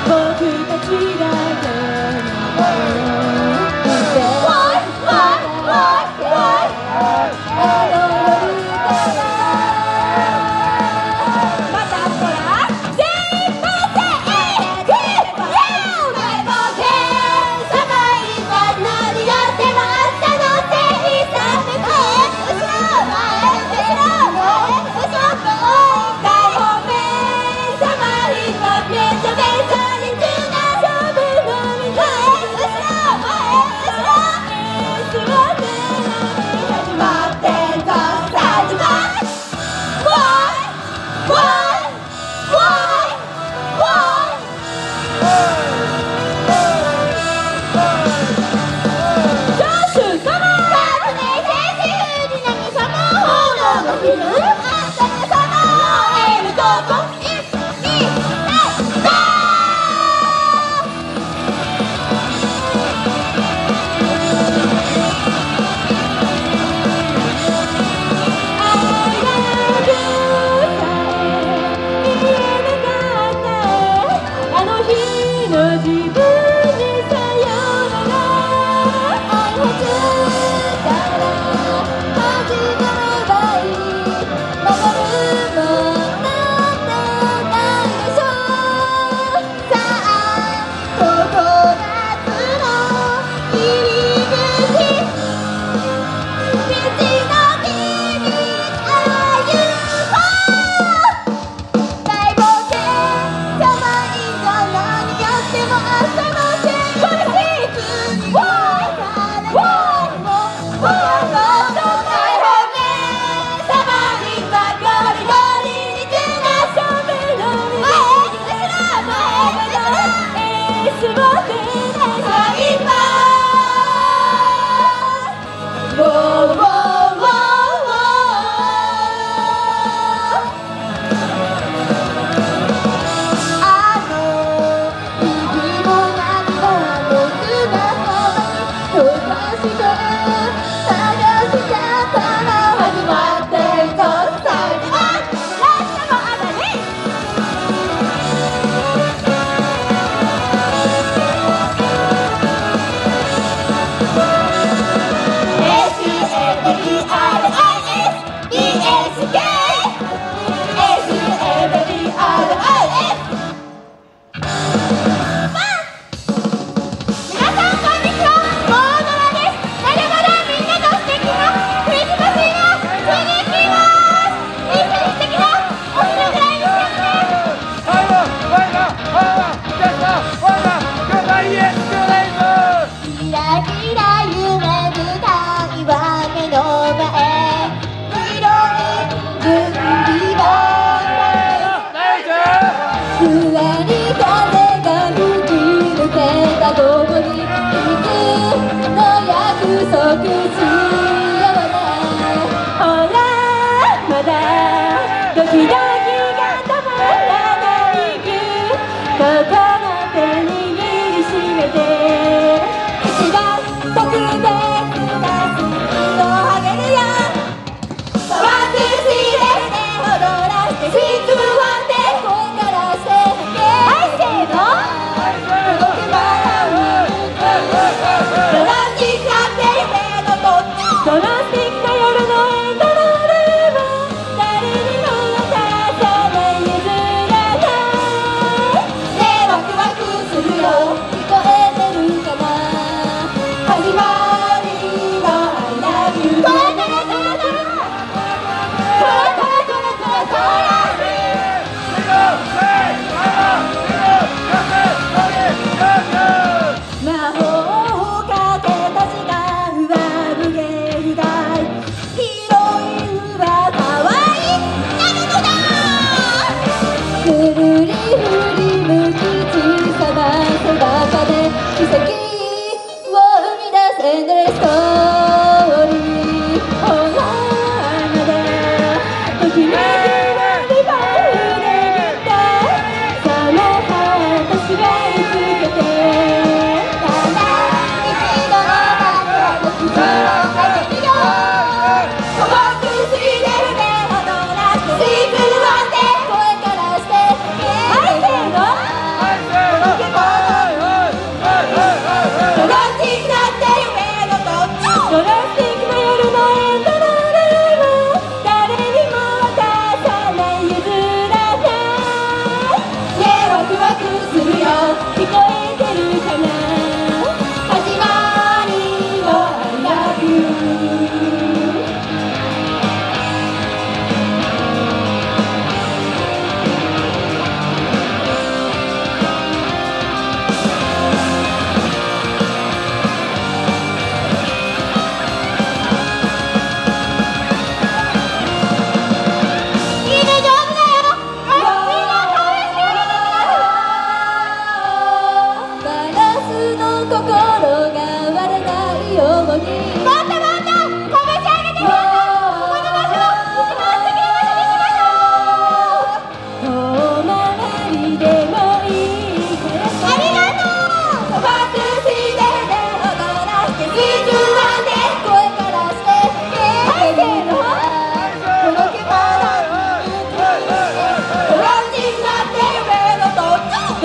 「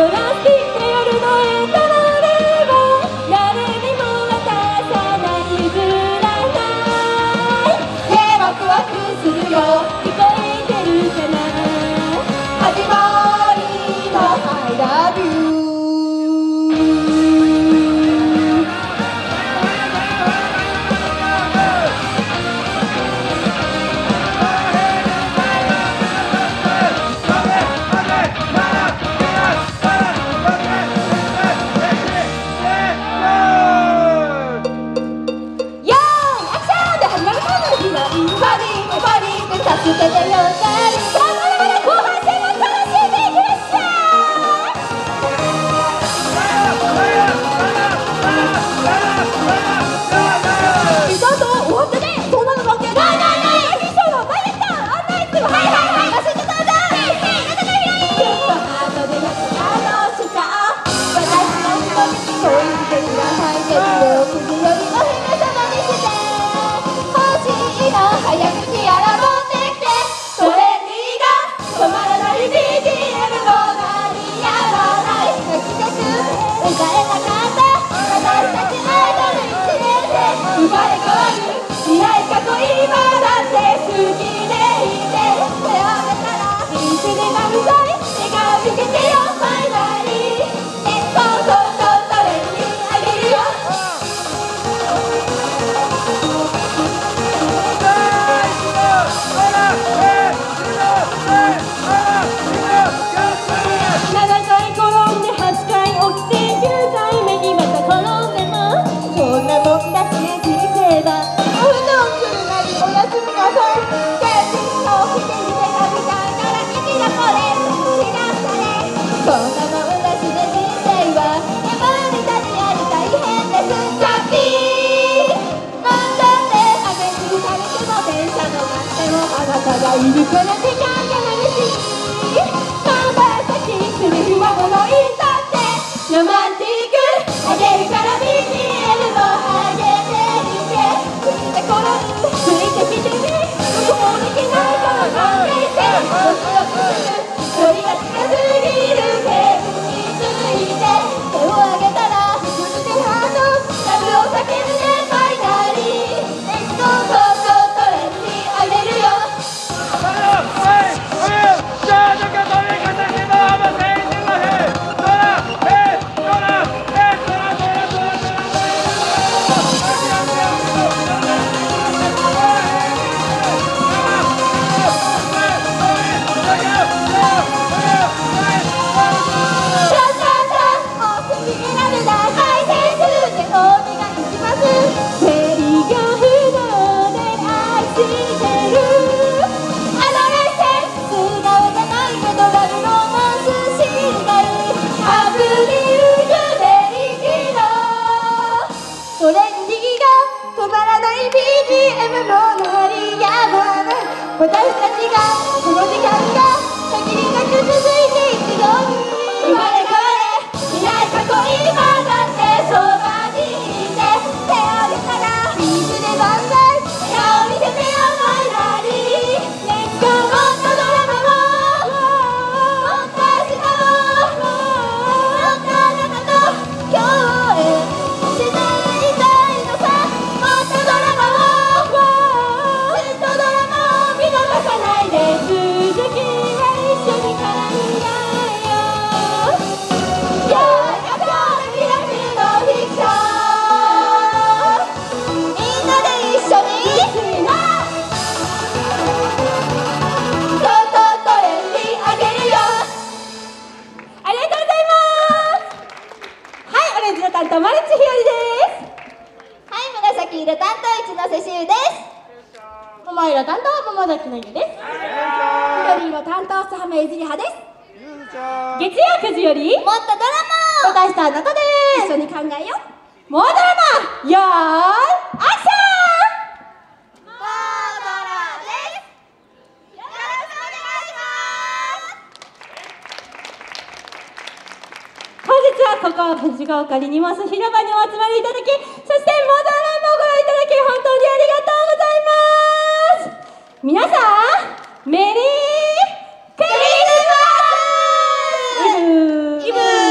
ここ藤ヶ丘リニモス広場にお集まりいただき、そしてモドラもご覧いただき本当にありがとうございます。皆さんメリークリスマスイブ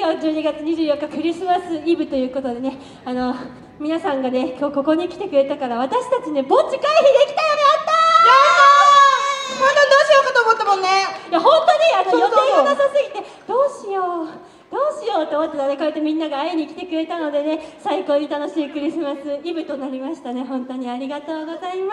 今日12月24日クリスマスイブということでね、皆さんがね今日ここに来てくれたから私たちねぼっち回避できたよね。やったー。 本当にどうしようかと思ったもんね。 いや本当に予定がなさすぎてどうしようと思ってたね。こうやってみんなが会いに来てくれたのでね、最高に楽しいクリスマスイブとなりましたね。本当にありがとうございます。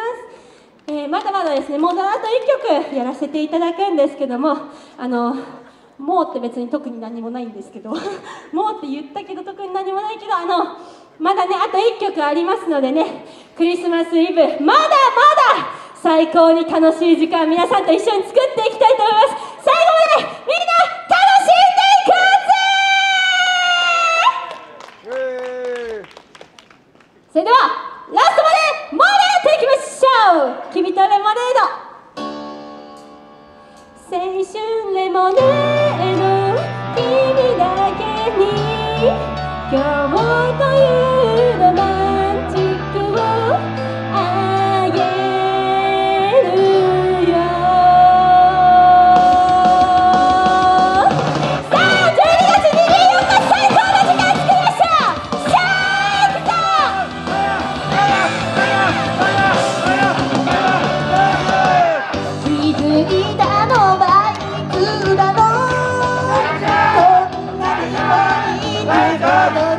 まだまだですね、もうあと1曲やらせていただくんですけども、もうって別に特に何もないんですけどもうって言ったけど特に何もないけどまだねあと1曲ありますのでね、クリスマスイブまだまだ最高に楽しい時間皆さんと一緒に作っていきたいと思います。最後までみんな楽しんでいくぜ。それではラストまで盛り上がっていきましょう。君とレモネード、青春レモネード、君だけに今日というロマンチックをあげるよ。さあ12月24日最高の時間作りました。さあ行くぞ。気づいたのバイクだろう、こんなにもいいこと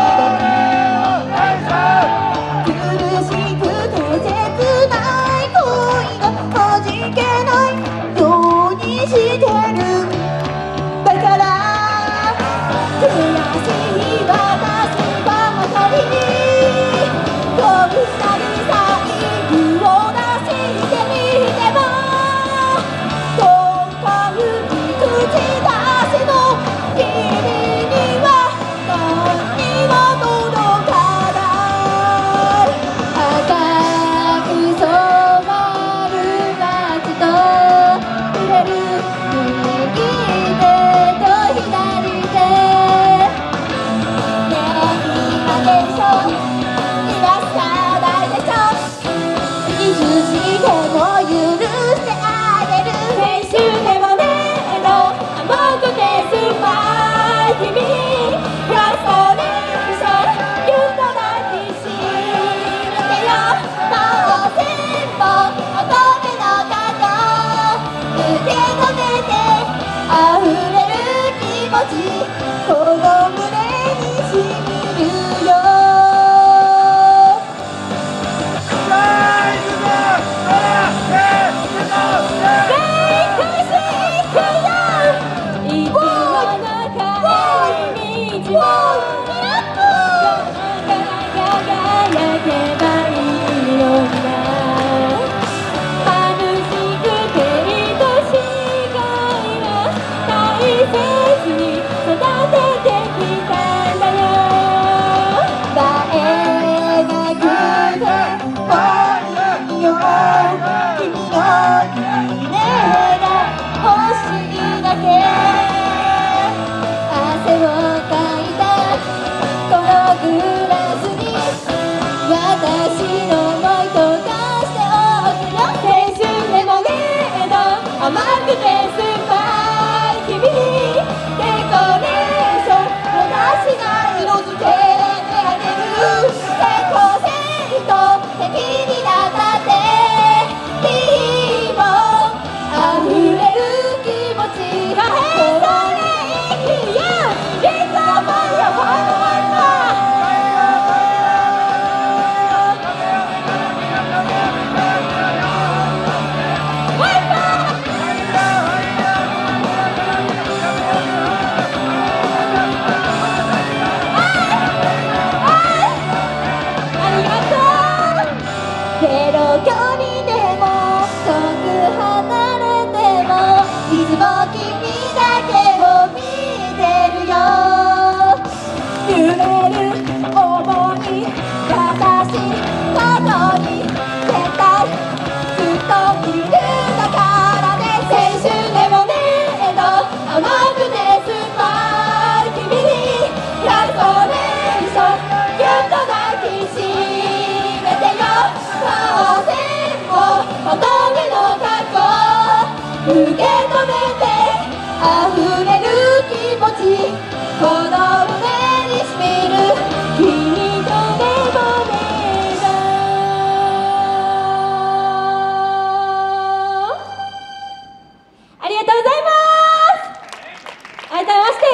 苦しくて切ない恋がはじけないようにしてる。だから悔しい私はまたにこんなに最後を出してみてもどんなに口出せの君には何にも届かない。赤く染まる夏と触れる右手と左手ねえ今でしょ今さらでしょ、いつしても許してあげる。青春レモネード甘くて酸っぱい君フラストレーションギュッと抱きしめてよ。もう全部乙女の過去受け止めて溢れる気持ちこの胸にしみるよ。大切に育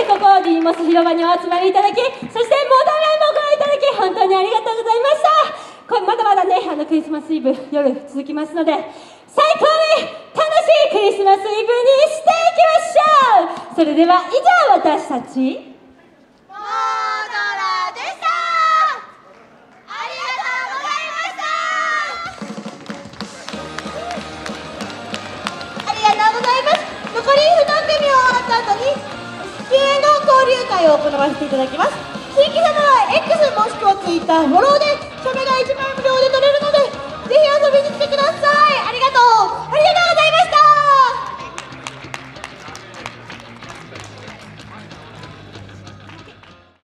ここディーモス広場にお集まりいただき、そしてモダンライブをご覧いただき、本当にありがとうございました。まだまだね、クリスマスイブ夜続きますので、最高に楽しいクリスマスイブにしていきましょう。それでは以上、私たちモドラでした。ありがとうございました。ありがとうございます。残り2組終わった後に出演の交流会を行わせていただきます。新規様は X もしくは Twitter フォローで、それが1枚無料で取れるの